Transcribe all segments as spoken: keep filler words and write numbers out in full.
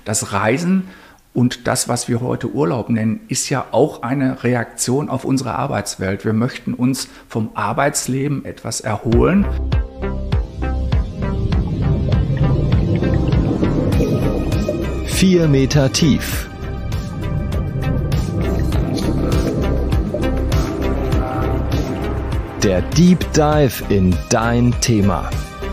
Das Reisen und das, was wir heute Urlaub nennen, ist ja auch eine Reaktion auf unsere Arbeitswelt. Wir möchten uns vom Arbeitsleben etwas erholen. Vier Meter tief. Der Deep Dive in dein Thema.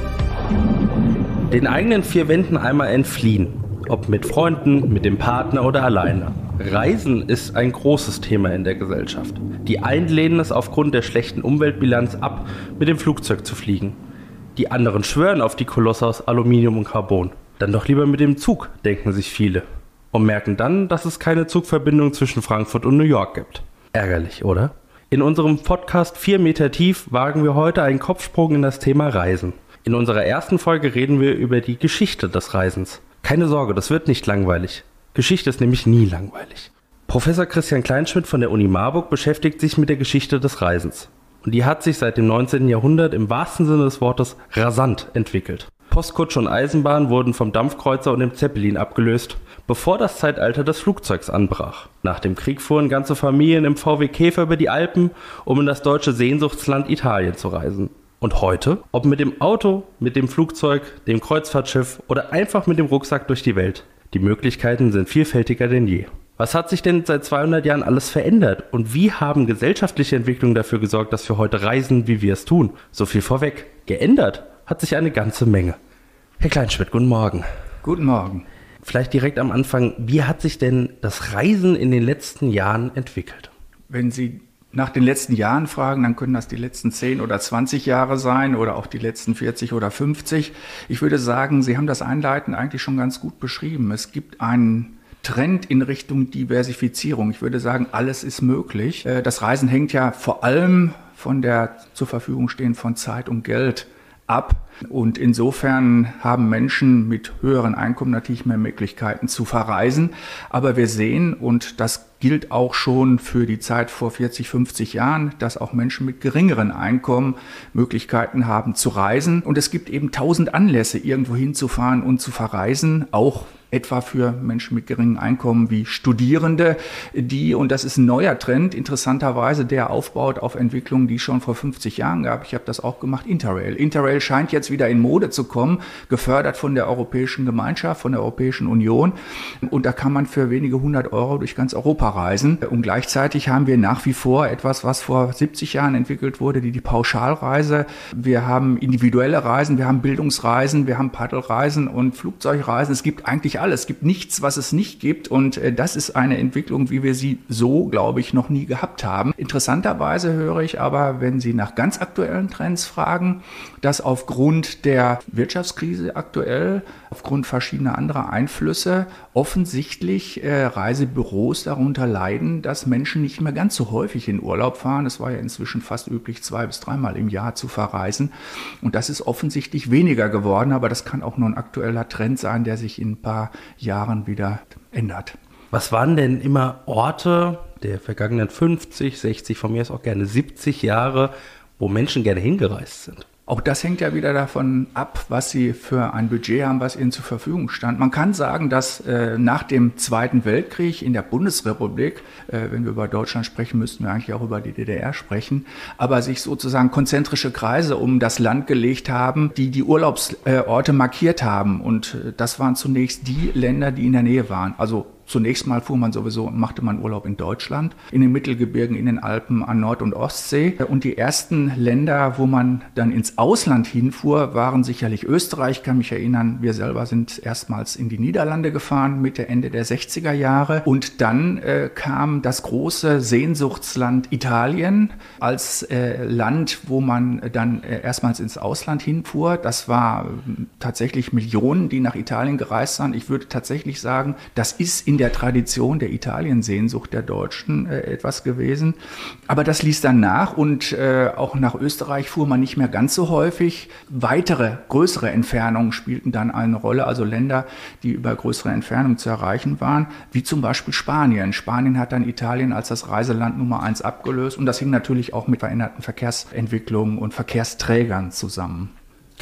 Den eigenen vier Wänden einmal entfliehen. Ob mit Freunden, mit dem Partner oder alleine. Reisen ist ein großes Thema in der Gesellschaft. Die einen lehnen es aufgrund der schlechten Umweltbilanz ab, mit dem Flugzeug zu fliegen. Die anderen schwören auf die Kolosse aus Aluminium und Carbon. Dann doch lieber mit dem Zug, denken sich viele. Und merken dann, dass es keine Zugverbindung zwischen Frankfurt und New York gibt. Ärgerlich, oder? In unserem Podcast vier Meter tief wagen wir heute einen Kopfsprung in das Thema Reisen. In unserer ersten Folge reden wir über die Geschichte des Reisens. Keine Sorge, das wird nicht langweilig. Geschichte ist nämlich nie langweilig. Professor Christian Kleinschmidt von der Uni Marburg beschäftigt sich mit der Geschichte des Reisens. Und die hat sich seit dem neunzehnten Jahrhundert im wahrsten Sinne des Wortes rasant entwickelt. Postkutsche und Eisenbahn wurden vom Dampfkreuzer und dem Zeppelin abgelöst, bevor das Zeitalter des Flugzeugs anbrach. Nach dem Krieg fuhren ganze Familien im V W Käfer über die Alpen, um in das deutsche Sehnsuchtsland Italien zu reisen. Und heute, ob mit dem Auto, mit dem Flugzeug, dem Kreuzfahrtschiff oder einfach mit dem Rucksack durch die Welt, die Möglichkeiten sind vielfältiger denn je. Was hat sich denn seit zweihundert Jahren alles verändert und wie haben gesellschaftliche Entwicklungen dafür gesorgt, dass wir heute reisen, wie wir es tun? So viel vorweg. Geändert hat sich eine ganze Menge. Herr Kleinschmidt, guten Morgen. Guten Morgen. Vielleicht direkt am Anfang, wie hat sich denn das Reisen in den letzten Jahren entwickelt? Wenn Sie nach den letzten Jahren fragen, dann können das die letzten zehn oder zwanzig Jahre sein oder auch die letzten vierzig oder fünfzig. Ich würde sagen, Sie haben das einleitend eigentlich schon ganz gut beschrieben. Es gibt einen Trend in Richtung Diversifizierung. Ich würde sagen, alles ist möglich. Das Reisen hängt ja vor allem von der zur Verfügung stehen von Zeit und Geld ab. Und insofern haben Menschen mit höheren Einkommen natürlich mehr Möglichkeiten zu verreisen. Aber wir sehen, und das gilt auch schon für die Zeit vor vierzig, fünfzig Jahren, dass auch Menschen mit geringeren Einkommen Möglichkeiten haben zu reisen. Und es gibt eben tausend Anlässe, irgendwo hinzufahren und zu verreisen, auch etwa für Menschen mit geringem Einkommen wie Studierende, die, und das ist ein neuer Trend, interessanterweise, der aufbaut auf Entwicklungen, die es schon vor fünfzig Jahren gab. Ich habe das auch gemacht, Interrail. Interrail scheint jetzt wieder in Mode zu kommen, gefördert von der Europäischen Gemeinschaft, von der Europäischen Union. Und da kann man für wenige hundert Euro durch ganz Europa reisen. Und gleichzeitig haben wir nach wie vor etwas, was vor siebzig Jahren entwickelt wurde, die die Pauschalreise. Wir haben individuelle Reisen, wir haben Bildungsreisen, wir haben Paddelreisen und Flugzeugreisen. Es gibt eigentlich alles. Es gibt nichts, was es nicht gibt. Und äh, das ist eine Entwicklung, wie wir sie so, glaube ich, noch nie gehabt haben. Interessanterweise höre ich aber, wenn Sie nach ganz aktuellen Trends fragen, dass aufgrund der Wirtschaftskrise aktuell, aufgrund verschiedener anderer Einflüsse, offensichtlich äh, Reisebüros darunter leiden, dass Menschen nicht mehr ganz so häufig in Urlaub fahren. Es war ja inzwischen fast üblich, zwei bis dreimal im Jahr zu verreisen. Und das ist offensichtlich weniger geworden. Aber das kann auch nur ein aktueller Trend sein, der sich in ein paar Jahren wieder ändert. Was waren denn immer Orte der vergangenen fünfzig, sechzig, von mir ist auch gerne siebzig Jahre, wo Menschen gerne hingereist sind? Auch das hängt ja wieder davon ab, was Sie für ein Budget haben, was Ihnen zur Verfügung stand. Man kann sagen, dass äh, nach dem Zweiten Weltkrieg in der Bundesrepublik, äh, wenn wir über Deutschland sprechen, müssten wir eigentlich auch über die D D R sprechen, aber sich sozusagen konzentrische Kreise um das Land gelegt haben, die die Urlaubsorte markiert haben. Und äh, das waren zunächst die Länder, die in der Nähe waren. Also zunächst mal fuhr man sowieso, machte man Urlaub in Deutschland, in den Mittelgebirgen, in den Alpen, an Nord- und Ostsee. Und die ersten Länder, wo man dann ins Ausland hinfuhr, waren sicherlich Österreich. Ich kann mich erinnern, wir selber sind erstmals in die Niederlande gefahren, Mitte, Ende der sechziger Jahre. Und dann äh, kam das große Sehnsuchtsland Italien als äh, Land, wo man dann äh, erstmals ins Ausland hinfuhr. Das war äh, tatsächlich Millionen, die nach Italien gereist sind. Ich würde tatsächlich sagen, das ist in in der Tradition der Italiensehnsucht der Deutschen äh, etwas gewesen. Aber das ließ dann nach und äh, auch nach Österreich fuhr man nicht mehr ganz so häufig. Weitere, größere Entfernungen spielten dann eine Rolle, also Länder, die über größere Entfernungen zu erreichen waren, wie zum Beispiel Spanien. Spanien hat dann Italien als das Reiseland Nummer eins abgelöst und das hing natürlich auch mit veränderten Verkehrsentwicklungen und Verkehrsträgern zusammen.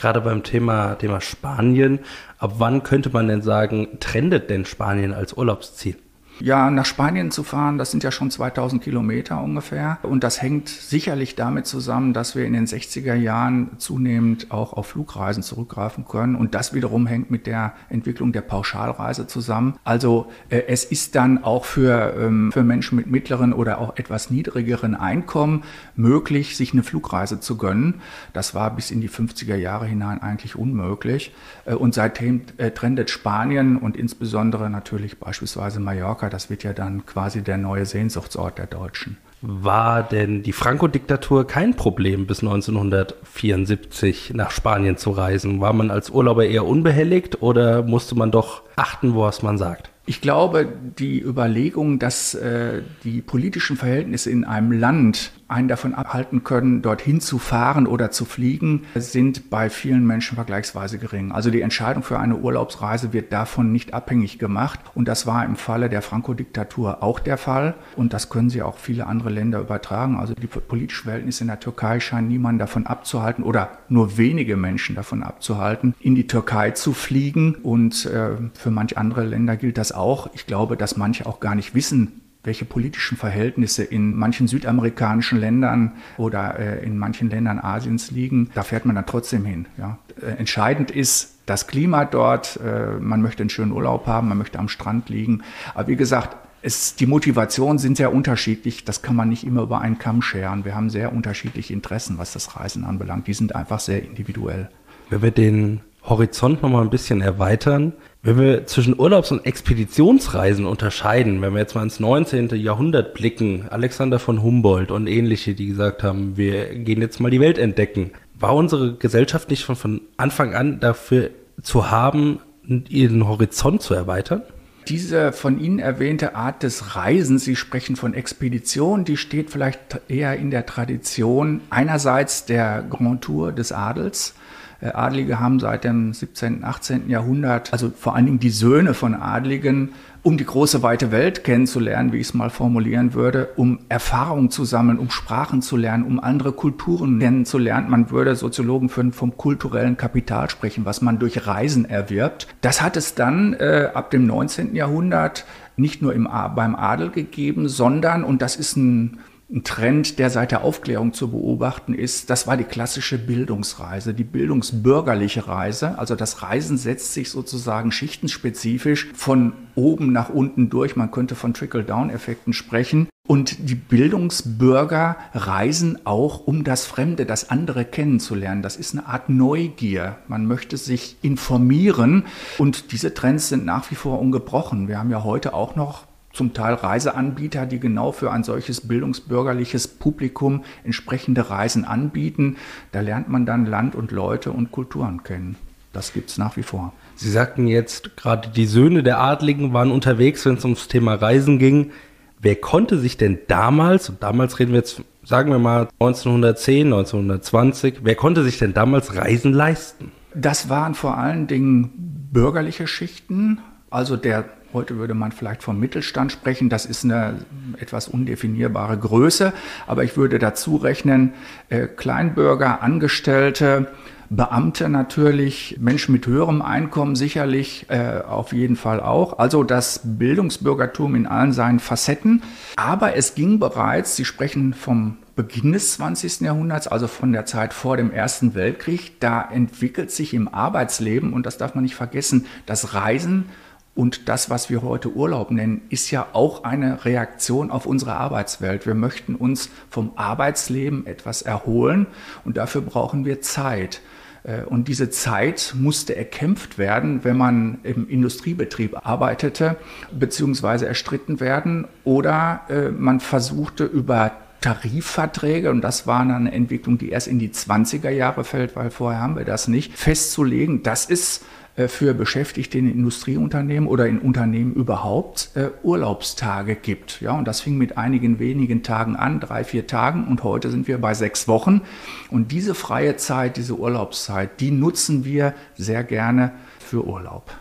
Gerade beim Thema, Thema Spanien, ab wann könnte man denn sagen, trendet denn Spanien als Urlaubsziel? Ja, nach Spanien zu fahren, das sind ja schon zweitausend Kilometer ungefähr. Und das hängt sicherlich damit zusammen, dass wir in den sechziger Jahren zunehmend auch auf Flugreisen zurückgreifen können. Und das wiederum hängt mit der Entwicklung der Pauschalreise zusammen. Also äh, es ist dann auch für, ähm, für Menschen mit mittleren oder auch etwas niedrigeren Einkommen möglich, sich eine Flugreise zu gönnen. Das war bis in die fünfziger Jahre hinein eigentlich unmöglich. Äh, und seitdem äh, trendet Spanien und insbesondere natürlich beispielsweise Mallorca. Das wird ja dann quasi der neue Sehnsuchtsort der Deutschen. War denn die Franco-Diktatur kein Problem, bis neunzehnhundertvierundsiebzig nach Spanien zu reisen? War man als Urlauber eher unbehelligt oder musste man doch achten, was man sagt? Ich glaube, die Überlegung, dass äh, die politischen Verhältnisse in einem Land einen davon abhalten können, dorthin zu fahren oder zu fliegen, sind bei vielen Menschen vergleichsweise gering. Also die Entscheidung für eine Urlaubsreise wird davon nicht abhängig gemacht. Und das war im Falle der Franco-Diktatur auch der Fall. Und das können Sie auch viele andere Länder übertragen. Also die politischen Verhältnisse in der Türkei scheinen niemanden davon abzuhalten oder nur wenige Menschen davon abzuhalten, in die Türkei zu fliegen. Und äh, für manch andere Länder gilt das auch. Ich glaube, dass manche auch gar nicht wissen, welche politischen Verhältnisse in manchen südamerikanischen Ländern oder äh, in manchen Ländern Asiens liegen. Da fährt man dann trotzdem hin. Ja. Äh, entscheidend ist das Klima dort. Äh, man möchte einen schönen Urlaub haben, man möchte am Strand liegen. Aber wie gesagt, es, die Motivationen sind sehr unterschiedlich. Das kann man nicht immer über einen Kamm scheren. Wir haben sehr unterschiedliche Interessen, was das Reisen anbelangt. Die sind einfach sehr individuell. Wenn wir den Horizont noch mal ein bisschen erweitern, wenn wir zwischen Urlaubs- und Expeditionsreisen unterscheiden, wenn wir jetzt mal ins neunzehnten Jahrhundert blicken, Alexander von Humboldt und ähnliche, die gesagt haben, wir gehen jetzt mal die Welt entdecken, war unsere Gesellschaft nicht von, von Anfang an dafür zu haben, ihren Horizont zu erweitern? Diese von Ihnen erwähnte Art des Reisens, Sie sprechen von Expedition, die steht vielleicht eher in der Tradition einerseits der Grand Tour des Adels. Adlige haben seit dem siebzehnten, achtzehnten Jahrhundert, also vor allen Dingen die Söhne von Adligen, um die große weite Welt kennenzulernen, wie ich es mal formulieren würde, um Erfahrungen zu sammeln, um Sprachen zu lernen, um andere Kulturen kennenzulernen. Man würde Soziologen vom kulturellen Kapital sprechen, was man durch Reisen erwirbt. Das hat es dann äh, ab dem neunzehnten Jahrhundert nicht nur im, beim Adel gegeben, sondern, und das ist ein Ein Trend, der seit der Aufklärung zu beobachten ist, das war die klassische Bildungsreise, die bildungsbürgerliche Reise. Also das Reisen setzt sich sozusagen schichtenspezifisch von oben nach unten durch. Man könnte von Trickle-Down-Effekten sprechen. Und die Bildungsbürger reisen auch, um das Fremde, das andere kennenzulernen. Das ist eine Art Neugier. Man möchte sich informieren. Und diese Trends sind nach wie vor ungebrochen. Wir haben ja heute auch noch zum Teil Reiseanbieter, die genau für ein solches bildungsbürgerliches Publikum entsprechende Reisen anbieten. Da lernt man dann Land und Leute und Kulturen kennen. Das gibt es nach wie vor. Sie sagten jetzt, gerade die Söhne der Adligen waren unterwegs, wenn es ums Thema Reisen ging. Wer konnte sich denn damals, und damals reden wir jetzt, sagen wir mal neunzehnhundertzehn, neunzehnhundertzwanzig, wer konnte sich denn damals Reisen leisten? Das waren vor allen Dingen bürgerliche Schichten, also der Heute würde man vielleicht vom Mittelstand sprechen. Das ist eine etwas undefinierbare Größe. Aber ich würde dazu rechnen, äh, Kleinbürger, Angestellte, Beamte natürlich, Menschen mit höherem Einkommen sicherlich, äh, auf jeden Fall auch. Also das Bildungsbürgertum in allen seinen Facetten. Aber es ging bereits, Sie sprechen vom Beginn des zwanzigsten Jahrhunderts, also von der Zeit vor dem Ersten Weltkrieg, da entwickelt sich im Arbeitsleben, und das darf man nicht vergessen, das Reisen. Und das, was wir heute Urlaub nennen, ist ja auch eine Reaktion auf unsere Arbeitswelt. Wir möchten uns vom Arbeitsleben etwas erholen und dafür brauchen wir Zeit. Und diese Zeit musste erkämpft werden, wenn man im Industriebetrieb arbeitete, beziehungsweise erstritten werden, oder man versuchte über Tarifverträge, und das war eine Entwicklung, die erst in die zwanziger Jahre fällt, weil vorher haben wir das nicht, festzulegen, das ist für Beschäftigte in Industrieunternehmen oder in Unternehmen überhaupt äh, Urlaubstage gibt. Ja, und das fing mit einigen wenigen Tagen an, drei, vier Tagen, und heute sind wir bei sechs Wochen. Und diese freie Zeit, diese Urlaubszeit, die nutzen wir sehr gerne für Urlaub.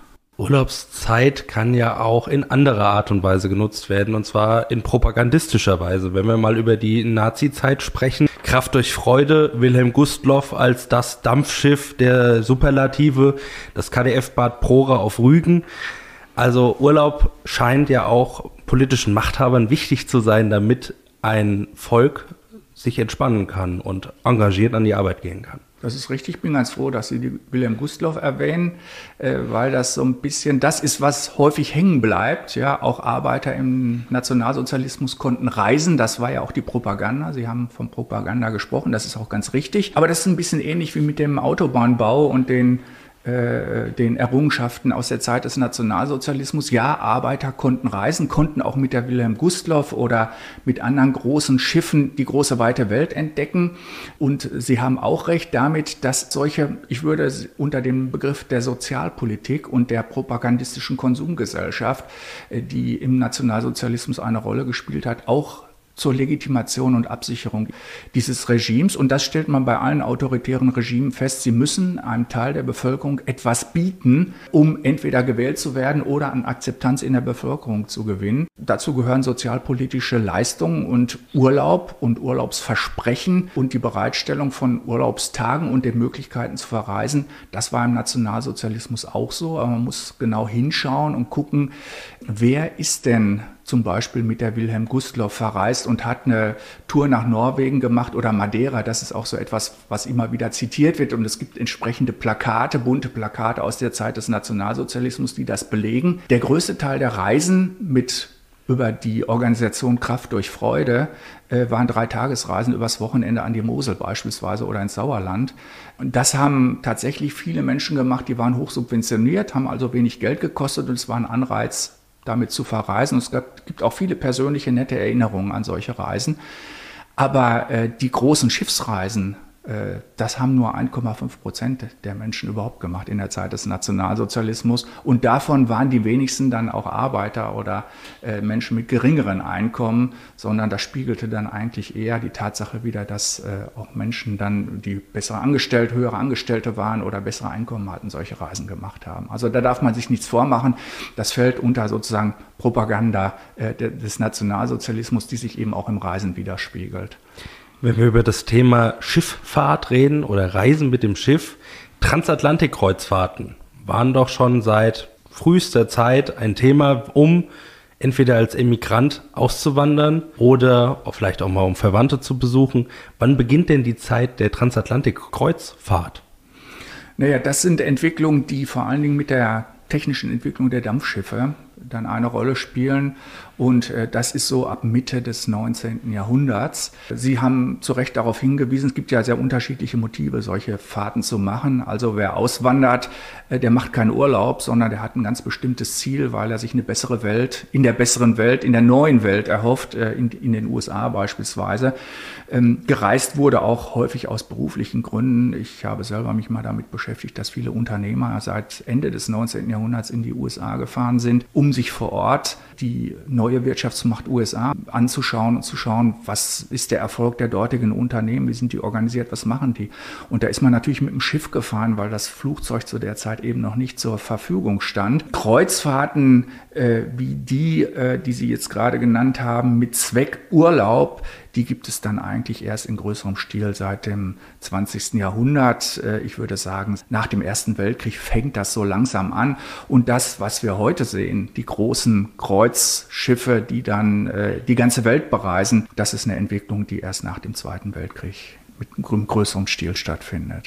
Urlaubszeit kann ja auch in anderer Art und Weise genutzt werden, und zwar in propagandistischer Weise. Wenn wir mal über die Nazi-Zeit sprechen, Kraft durch Freude, Wilhelm Gustloff als das Dampfschiff der Superlative, das K D F Bad Prora auf Rügen. Also Urlaub scheint ja auch politischen Machthabern wichtig zu sein, damit ein Volk sich entspannen kann und engagiert an die Arbeit gehen kann. Das ist richtig. Ich bin ganz froh, dass Sie die Wilhelm Gustloff erwähnen, äh, weil das so ein bisschen das ist, was häufig hängen bleibt. Ja, auch Arbeiter im Nationalsozialismus konnten reisen. Das war ja auch die Propaganda. Sie haben von Propaganda gesprochen. Das ist auch ganz richtig. Aber das ist ein bisschen ähnlich wie mit dem Autobahnbau und den den Errungenschaften aus der Zeit des Nationalsozialismus. Ja, Arbeiter konnten reisen, konnten auch mit der Wilhelm Gustloff oder mit anderen großen Schiffen die große weite Welt entdecken. Und Sie haben auch recht damit, dass solche, ich würde unter dem Begriff der Sozialpolitik und der propagandistischen Konsumgesellschaft, die im Nationalsozialismus eine Rolle gespielt hat, auch zur Legitimation und Absicherung dieses Regimes. Und das stellt man bei allen autoritären Regimen fest. Sie müssen einem Teil der Bevölkerung etwas bieten, um entweder gewählt zu werden oder an Akzeptanz in der Bevölkerung zu gewinnen. Dazu gehören sozialpolitische Leistungen und Urlaub und Urlaubsversprechen und die Bereitstellung von Urlaubstagen und den Möglichkeiten zu verreisen. Das war im Nationalsozialismus auch so. Aber man muss genau hinschauen und gucken, wer ist denn zum Beispiel mit der Wilhelm Gustloff verreist und hat eine Tour nach Norwegen gemacht oder Madeira. Das ist auch so etwas, was immer wieder zitiert wird. Und es gibt entsprechende Plakate, bunte Plakate aus der Zeit des Nationalsozialismus, die das belegen. Der größte Teil der Reisen mit über die Organisation Kraft durch Freude äh, waren Dreitagesreisen übers Wochenende an die Mosel beispielsweise oder ins Sauerland. Und das haben tatsächlich viele Menschen gemacht, die waren hochsubventioniert, haben also wenig Geld gekostet und es war ein Anreiz, damit zu verreisen. Und es gibt auch viele persönliche, nette Erinnerungen an solche Reisen. Aber äh, die großen Schiffsreisen, äh, das haben nur eins Komma fünf Prozent der Menschen überhaupt gemacht in der Zeit des Nationalsozialismus. Und davon waren die wenigsten dann auch Arbeiter oder äh, Menschen mit geringeren Einkommen, sondern das spiegelte dann eigentlich eher die Tatsache wider, dass äh, auch Menschen dann, die bessere Angestellte, höhere Angestellte waren oder bessere Einkommen hatten, solche Reisen gemacht haben. Also da darf man sich nichts vormachen. Das fällt unter sozusagen Propaganda äh, des Nationalsozialismus, die sich eben auch im Reisen widerspiegelt. Wenn wir über das Thema Schifffahrt reden oder Reisen mit dem Schiff, Transatlantikkreuzfahrten waren doch schon seit frühester Zeit ein Thema, um entweder als Emigrant auszuwandern oder vielleicht auch mal um Verwandte zu besuchen. Wann beginnt denn die Zeit der Transatlantikkreuzfahrt? Naja, das sind Entwicklungen, die vor allen Dingen mit der technischen Entwicklung der Dampfschiffe dann eine Rolle spielen. Und äh, das ist so ab Mitte des neunzehnten Jahrhunderts. Sie haben zu Recht darauf hingewiesen, es gibt ja sehr unterschiedliche Motive, solche Fahrten zu machen. Also wer auswandert, äh, der macht keinen Urlaub, sondern der hat ein ganz bestimmtes Ziel, weil er sich eine bessere Welt, in der besseren Welt, in der neuen Welt erhofft, äh, in, in den U S A beispielsweise. Ähm, gereist wurde auch häufig aus beruflichen Gründen. Ich habe selber mich mal damit beschäftigt, dass viele Unternehmer seit Ende des neunzehnten Jahrhunderts in die U S A gefahren sind, um sich vor Ort die neue Wirtschaftsmacht U S A anzuschauen und zu schauen, was ist der Erfolg der dortigen Unternehmen, wie sind die organisiert, was machen die. Und da ist man natürlich mit dem Schiff gefahren, weil das Flugzeug zu der Zeit eben noch nicht zur Verfügung stand. Kreuzfahrten äh, wie die, äh, die Sie jetzt gerade genannt haben, mit Zweck Urlaub, die gibt es dann eigentlich erst in größerem Stil seit dem zwanzigsten Jahrhundert. Ich würde sagen, nach dem Ersten Weltkrieg fängt das so langsam an. Und das, was wir heute sehen, die großen Kreuzschiffe, die dann die ganze Welt bereisen, das ist eine Entwicklung, die erst nach dem Zweiten Weltkrieg mit einem größeren Stil stattfindet.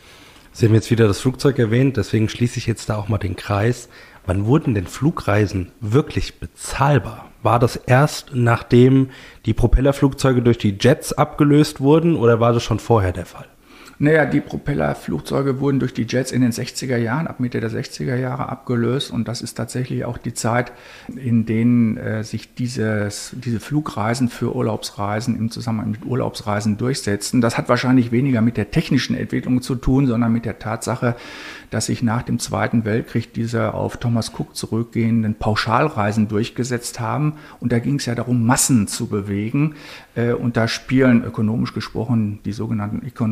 Sie haben jetzt wieder das Flugzeug erwähnt, deswegen schließe ich jetzt da auch mal den Kreis. Wann wurden denn Flugreisen wirklich bezahlbar? War das erst, nachdem die Propellerflugzeuge durch die Jets abgelöst wurden, oder war das schon vorher der Fall? Naja, die Propellerflugzeuge wurden durch die Jets in den sechziger Jahren, ab Mitte der sechziger Jahre abgelöst. Und das ist tatsächlich auch die Zeit, in denen äh, sich dieses, diese Flugreisen für Urlaubsreisen im Zusammenhang mit Urlaubsreisen durchsetzten. Das hat wahrscheinlich weniger mit der technischen Entwicklung zu tun, sondern mit der Tatsache, dass sich nach dem Zweiten Weltkrieg diese auf Thomas Cook zurückgehenden Pauschalreisen durchgesetzt haben. Und da ging es ja darum, Massen zu bewegen. Äh, und da spielen ökonomisch gesprochen die sogenannten Economies of Scale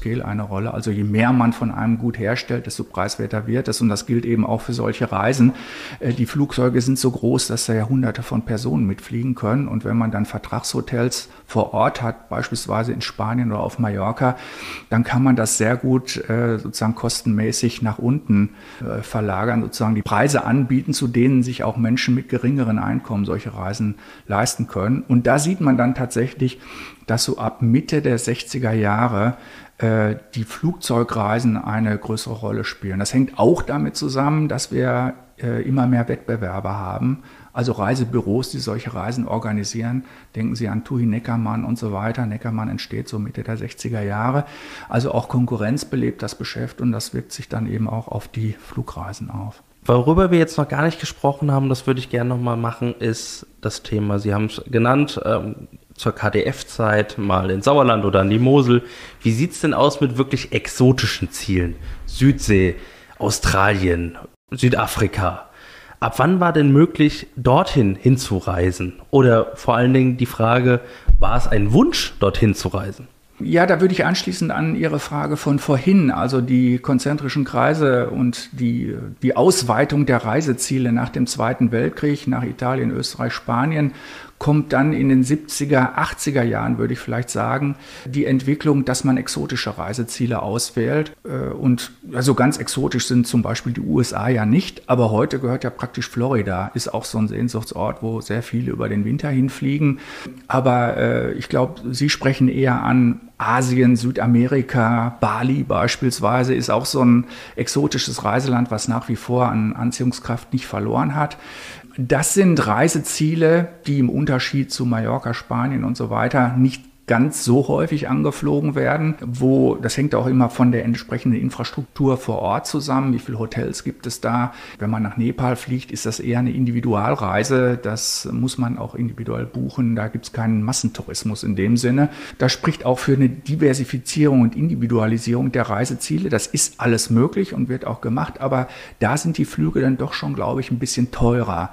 Scale eine Rolle. Also je mehr man von einem Gut herstellt, desto preiswerter wird es. Und das gilt eben auch für solche Reisen. Die Flugzeuge sind so groß, dass da ja hunderte von Personen mitfliegen können. Und wenn man dann Vertragshotels vor Ort hat, beispielsweise in Spanien oder auf Mallorca, dann kann man das sehr gut sozusagen kostenmäßig nach unten verlagern, sozusagen die Preise anbieten, zu denen sich auch Menschen mit geringeren Einkommen solche Reisen leisten können. Und da sieht man dann tatsächlich, dass so ab Mitte der sechziger Jahre äh, die Flugzeugreisen eine größere Rolle spielen. Das hängt auch damit zusammen, dass wir äh, immer mehr Wettbewerber haben, also Reisebüros, die solche Reisen organisieren. Denken Sie an TUI Neckermann und so weiter. Neckermann entsteht so Mitte der sechziger Jahre. Also auch Konkurrenz belebt das Geschäft und das wirkt sich dann eben auch auf die Flugreisen auf. Worüber wir jetzt noch gar nicht gesprochen haben, das würde ich gerne nochmal machen, ist das Thema, Sie haben es genannt, ähm, zur K D F-Zeit mal in Sauerland oder an die Mosel. Wie sieht es denn aus mit wirklich exotischen Zielen? Südsee, Australien, Südafrika. Ab wann war denn möglich, dorthin hinzureisen? Oder vor allen Dingen die Frage, war es ein Wunsch, dorthin zu reisen? Ja, da würde ich anschließend an Ihre Frage von vorhin, also die konzentrischen Kreise und die, die Ausweitung der Reiseziele nach dem Zweiten Weltkrieg, nach Italien, Österreich, Spanien, kommt dann in den siebziger, achtziger Jahren, würde ich vielleicht sagen, die Entwicklung, dass man exotische Reiseziele auswählt. Und also ganz exotisch sind zum Beispiel die U S A ja nicht, aber heute gehört ja praktisch Florida, ist auch so ein Sehnsuchtsort, wo sehr viele über den Winter hinfliegen. Aber äh, ich glaube, Sie sprechen eher an Asien, Südamerika, Bali beispielsweise ist auch so ein exotisches Reiseland, was nach wie vor an Anziehungskraft nicht verloren hat. Das sind Reiseziele, die im Unterschied zu Mallorca, Spanien und so weiter nicht ganz so häufig angeflogen werden, wo, das hängt auch immer von der entsprechenden Infrastruktur vor Ort zusammen, wie viele Hotels gibt es da. Wenn man nach Nepal fliegt, ist das eher eine Individualreise, das muss man auch individuell buchen, da gibt es keinen Massentourismus in dem Sinne. Das spricht auch für eine Diversifizierung und Individualisierung der Reiseziele, das ist alles möglich und wird auch gemacht, aber da sind die Flüge dann doch schon, glaube ich, ein bisschen teurer.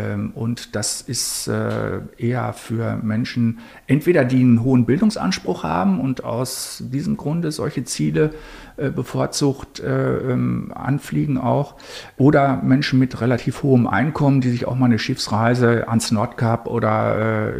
Und das ist eher für Menschen, entweder die einen hohen Bildungsanspruch haben und aus diesem Grunde solche Ziele bevorzugt anfliegen auch, oder Menschen mit relativ hohem Einkommen, die sich auch mal eine Schiffsreise ans Nordkap oder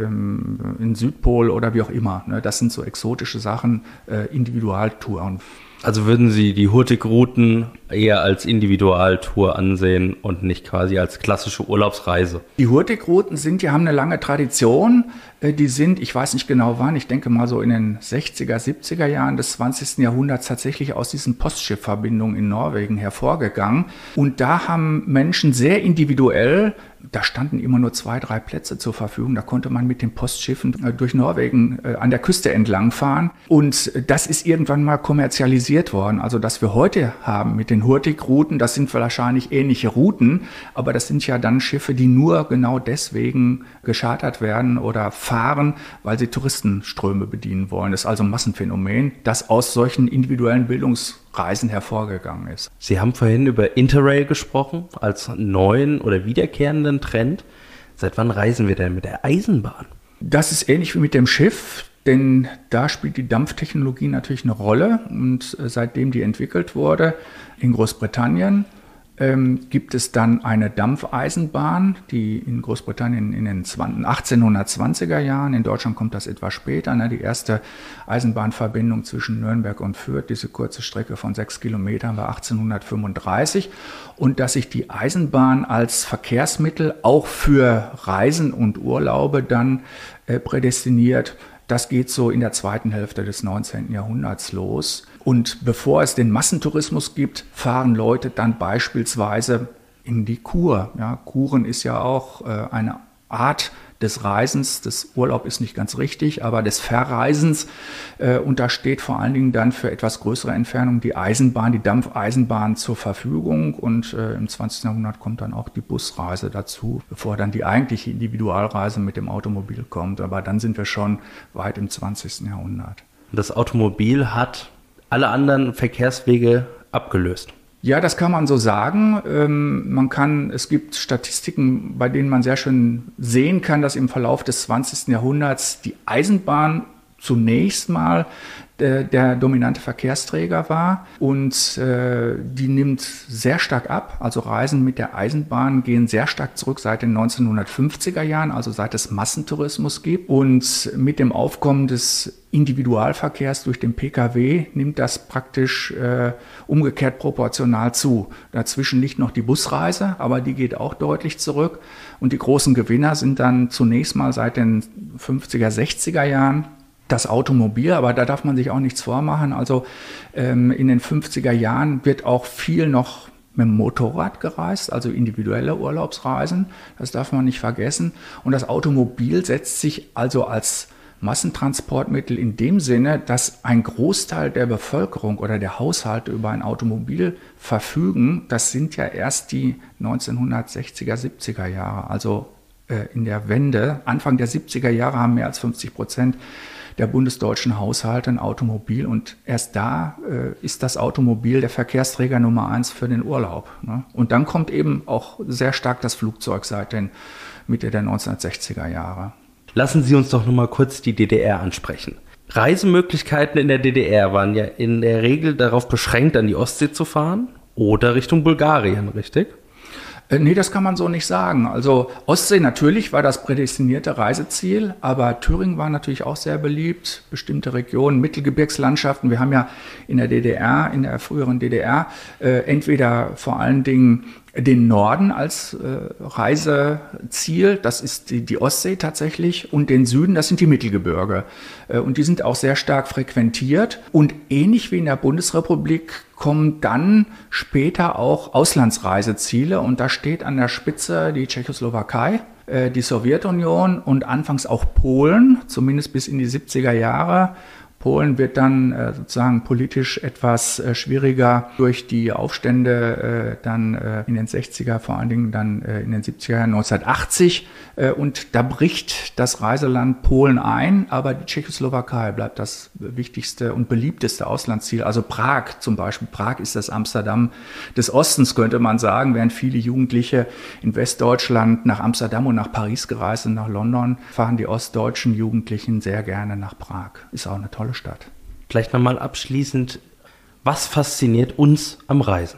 in Südpol oder wie auch immer, das sind so exotische Sachen, Individualtouren. Also würden Sie die Hurtigruten eher als Individualtour ansehen und nicht quasi als klassische Urlaubsreise? Die Hurtigruten sind, die haben eine lange Tradition. Die sind, ich weiß nicht genau wann, ich denke mal so in den sechziger, siebziger Jahren des zwanzigsten Jahrhunderts tatsächlich aus diesen Postschiffverbindungen in Norwegen hervorgegangen. Und da haben Menschen sehr individuell, da standen immer nur zwei, drei Plätze zur Verfügung, da konnte man mit den Postschiffen durch Norwegen an der Küste entlang fahren. Und das ist irgendwann mal kommerzialisiert worden. Also das wir heute haben mit den Hurtigruten, das sind wahrscheinlich ähnliche Routen, aber das sind ja dann Schiffe, die nur genau deswegen geschartert werden oder fahren, weil sie Touristenströme bedienen wollen. Das ist also ein Massenphänomen, das aus solchen individuellen Bildungsreisen hervorgegangen ist. Sie haben vorhin über Interrail gesprochen, als neuen oder wiederkehrenden Trend. Seit wann reisen wir denn mit der Eisenbahn? Das ist ähnlich wie mit dem Schiff, denn da spielt die Dampftechnologie natürlich eine Rolle. Und seitdem die entwickelt wurde in Großbritannien, ähm, gibt es dann eine Dampfeisenbahn, die in Großbritannien in den achtzehnhundertzwanziger Jahren, in Deutschland kommt das etwas später, ne, die erste Eisenbahnverbindung zwischen Nürnberg und Fürth, diese kurze Strecke von sechs Kilometern war achtzehnhundertfünfunddreißig. Und dass sich die Eisenbahn als Verkehrsmittel auch für Reisen und Urlaube dann äh, prädestiniert, das geht so in der zweiten Hälfte des neunzehnten Jahrhunderts los. Und bevor es den Massentourismus gibt, fahren Leute dann beispielsweise in die Kur. Ja, Kuren ist ja auch äh, eine Art des Reisens, des Urlaub ist nicht ganz richtig, aber des Verreisens. Äh, und da steht vor allen Dingen dann für etwas größere Entfernung die Eisenbahn, die Dampfeisenbahn zur Verfügung. Und äh, im zwanzigsten Jahrhundert kommt dann auch die Busreise dazu, bevor dann die eigentliche Individualreise mit dem Automobil kommt. Aber dann sind wir schon weit im zwanzigsten Jahrhundert. Das Automobil hat alle anderen Verkehrswege abgelöst. Ja, das kann man so sagen. Ähm, man kann, es gibt Statistiken, bei denen man sehr schön sehen kann, dass im Verlauf des zwanzigsten Jahrhunderts die Eisenbahn zunächst mal der, der dominante Verkehrsträger war und äh, die nimmt sehr stark ab. Also Reisen mit der Eisenbahn gehen sehr stark zurück seit den neunzehnhundertfünfziger Jahren, also seit es Massentourismus gibt. Und mit dem Aufkommen des Individualverkehrs durch den Pkw nimmt das praktisch äh, umgekehrt proportional zu. Dazwischen liegt noch die Busreise, aber die geht auch deutlich zurück. Und die großen Gewinner sind dann zunächst mal seit den fünfziger, sechziger Jahren das Automobil, aber da darf man sich auch nichts vormachen. Also ähm, in den fünfziger Jahren wird auch viel noch mit dem Motorrad gereist, also individuelle Urlaubsreisen. Das darf man nicht vergessen. Und das Automobil setzt sich also als Massentransportmittel in dem Sinne, dass ein Großteil der Bevölkerung oder der Haushalte über ein Automobil verfügen. Das sind ja erst die neunzehnhundertsechziger, siebziger Jahre, also äh, in der Wende. Anfang der siebziger Jahre haben mehr als fünfzig Prozent der bundesdeutschen Haushalte ein Automobil und erst da äh, ist das Automobil der Verkehrsträger Nummer eins für den Urlaub. Ne? Und dann kommt eben auch sehr stark das Flugzeug seit den Mitte der neunzehnhundertsechziger Jahre. Lassen Sie uns doch noch mal kurz die D D R ansprechen. Reisemöglichkeiten in der D D R waren ja in der Regel darauf beschränkt, an die Ostsee zu fahren oder Richtung Bulgarien, richtig? Nee, das kann man so nicht sagen. Also Ostsee natürlich war das prädestinierte Reiseziel, aber Thüringen war natürlich auch sehr beliebt. Bestimmte Regionen, Mittelgebirgslandschaften. Wir haben ja in der D D R, in der früheren D D R, äh, entweder vor allen Dingen den Norden als äh, Reiseziel, das ist die, die Ostsee tatsächlich, und den Süden, das sind die Mittelgebirge. Äh, und die sind auch sehr stark frequentiert. Und ähnlich wie in der Bundesrepublik kommen dann später auch Auslandsreiseziele. Und da steht an der Spitze die Tschechoslowakei, äh, die Sowjetunion und anfangs auch Polen, zumindest bis in die siebziger Jahre. Polen wird dann äh, sozusagen politisch etwas äh, schwieriger durch die Aufstände äh, dann äh, in den sechziger, vor allen Dingen dann äh, in den siebziger Jahren, neunzehnhundertachtzig. Äh, und da bricht das Reiseland Polen ein, aber die Tschechoslowakei bleibt das wichtigste und beliebteste Auslandsziel. Also Prag zum Beispiel. Prag ist das Amsterdam des Ostens, könnte man sagen, während viele Jugendliche in Westdeutschland nach Amsterdam und nach Paris gereist sind, nach London, fahren die ostdeutschen Jugendlichen sehr gerne nach Prag. Ist auch eine tolle Stadt. Vielleicht nochmal abschließend, was fasziniert uns am Reisen?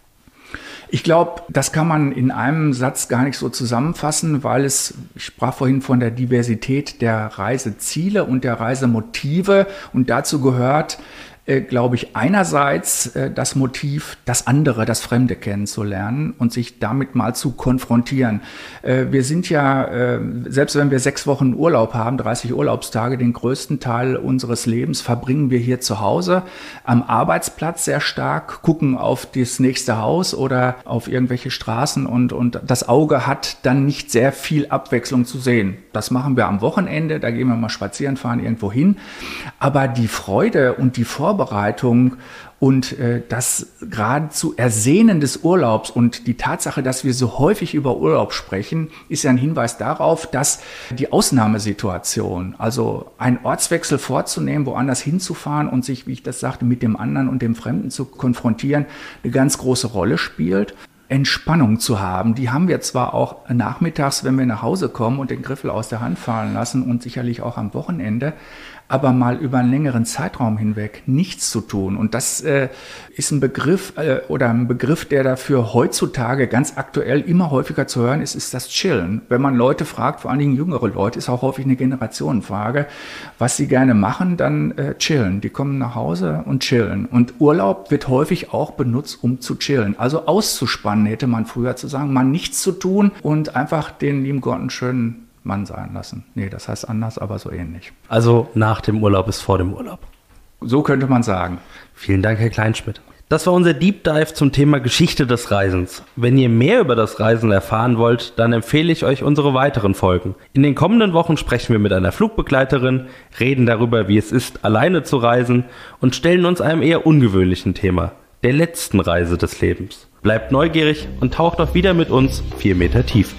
Ich glaube, das kann man in einem Satz gar nicht so zusammenfassen, weil es, ich sprach vorhin von der Diversität der Reiseziele und der Reisemotive und dazu gehört, äh, glaube ich, einerseits äh, das Motiv, das andere, das Fremde kennenzulernen und sich damit mal zu konfrontieren. Äh, wir sind ja, äh, selbst wenn wir sechs Wochen Urlaub haben, dreißig Urlaubstage, den größten Teil unseres Lebens verbringen wir hier zu Hause, am Arbeitsplatz sehr stark, gucken auf das nächste Haus oder auf irgendwelche Straßen und, und das Auge hat dann nicht sehr viel Abwechslung zu sehen. Das machen wir am Wochenende, da gehen wir mal spazieren, fahren irgendwo hin. Aber die Freude und die Vorbereitung Vorbereitung und äh, das geradezu Ersehnen des Urlaubs und die Tatsache, dass wir so häufig über Urlaub sprechen, ist ja ein Hinweis darauf, dass die Ausnahmesituation, also einen Ortswechsel vorzunehmen, woanders hinzufahren und sich, wie ich das sagte, mit dem anderen und dem Fremden zu konfrontieren, eine ganz große Rolle spielt. Entspannung zu haben, die haben wir zwar auch nachmittags, wenn wir nach Hause kommen und den Griffel aus der Hand fallen lassen und sicherlich auch am Wochenende, aber mal über einen längeren Zeitraum hinweg nichts zu tun. Und das äh, ist ein Begriff äh, oder ein Begriff, der dafür heutzutage ganz aktuell immer häufiger zu hören ist, ist das Chillen. Wenn man Leute fragt, vor allen Dingen jüngere Leute, ist auch häufig eine Generationenfrage, was sie gerne machen, dann äh, chillen. Die kommen nach Hause und chillen. Und Urlaub wird häufig auch benutzt, um zu chillen. Also auszuspannen, hätte man früher zu sagen, mal nichts zu tun und einfach den lieben Gott einen schönen Mann sein lassen. Nee, das heißt anders, aber so ähnlich. Also nach dem Urlaub ist vor dem Urlaub. So könnte man sagen. Vielen Dank, Herr Kleinschmidt. Das war unser Deep Dive zum Thema Geschichte des Reisens. Wenn ihr mehr über das Reisen erfahren wollt, dann empfehle ich euch unsere weiteren Folgen. In den kommenden Wochen sprechen wir mit einer Flugbegleiterin, reden darüber, wie es ist, alleine zu reisen und stellen uns einem eher ungewöhnlichen Thema, der letzten Reise des Lebens. Bleibt neugierig und taucht auch wieder mit uns vier Meter tief.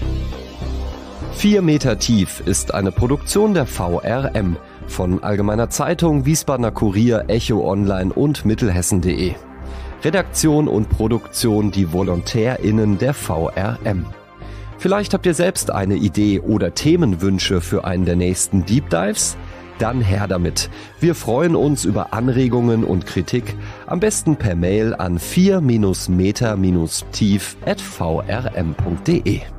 vier Meter tief ist eine Produktion der V R M von Allgemeiner Zeitung, Wiesbadener Kurier, Echo Online und Mittelhessen punkt de. Redaktion und Produktion die VolontärInnen der V R M. Vielleicht habt ihr selbst eine Idee oder Themenwünsche für einen der nächsten Deep Dives? Dann her damit. Wir freuen uns über Anregungen und Kritik, am besten per Mail an vier Meter tief at v r m punkt d e.